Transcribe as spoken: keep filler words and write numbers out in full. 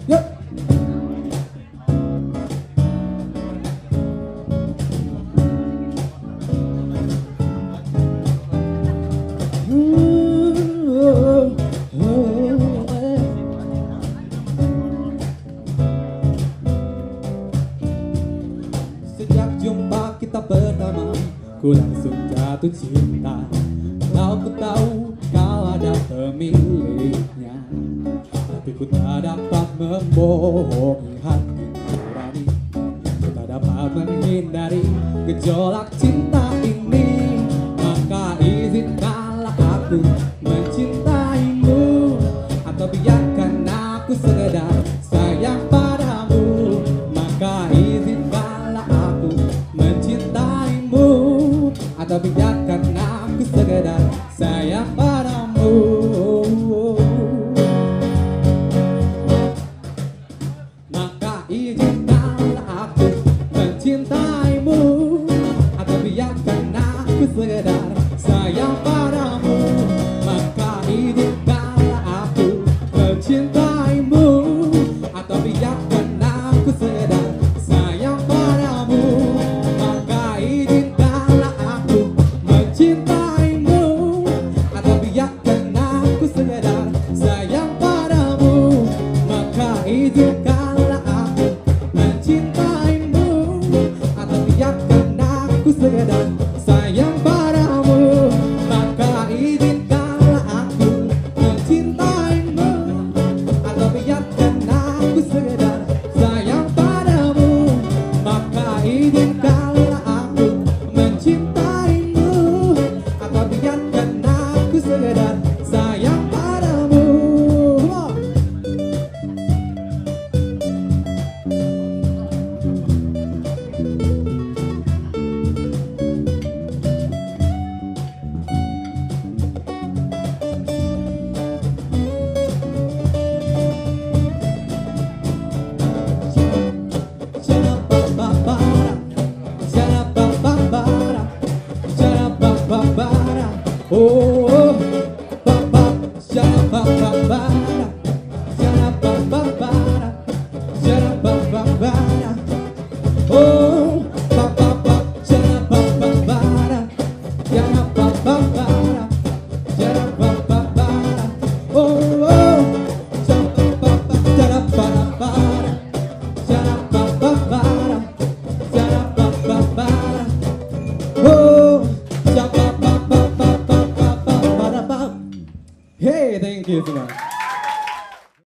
Yuk. Sejak jumpa kita pertama, ku langsung jatuh cinta. Tahu ku tahu kau ada pemiliknya, tapi ku tak dapat membohongi hati nurani. Ku tak dapat menghindari gejolak cinta ini. Maka izinkanlah aku mencintaimu, atau biarkan aku sekedar